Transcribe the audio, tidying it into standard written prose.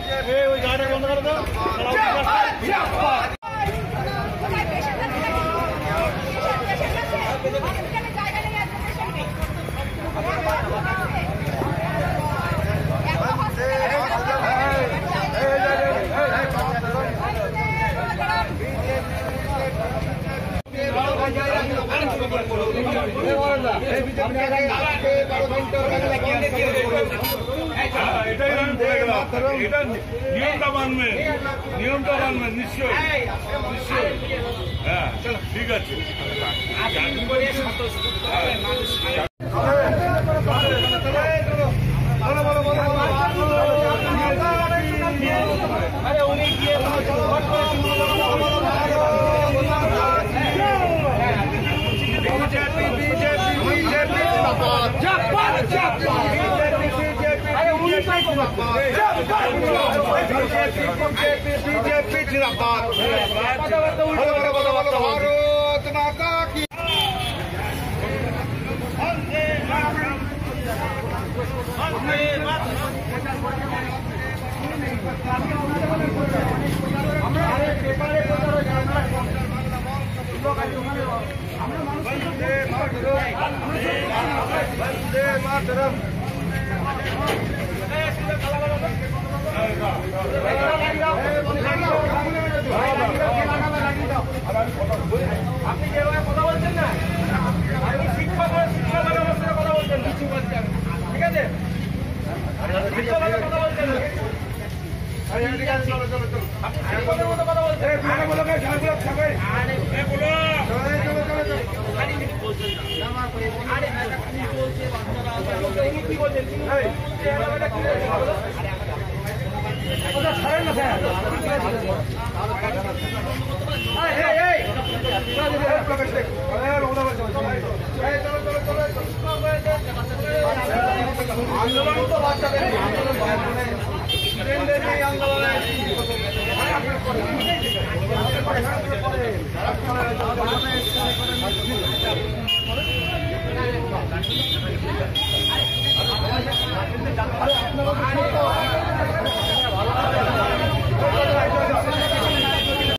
ওই গাড়িটা বন্ধ করে দাও। নিয়মটা মানবে নিশ্চয়ই নিশ্চয়ই। হ্যাঁ ঠিক আছে। बीजेपी जिंदाबाद। भारत माता की। वंदे मातरम। আপনি যেভাবে কথা বলছেন না, আমি শিক্ষক অবস্থায় কথা বলছেন না, ঠিক আছে? শিক্ষকের কথা বলছেন না, আপনি শিক্ষকের মতো কথা বলছেন। কি বলছেন? আন্দোলন তো বাচ্চাদের আন্দোলন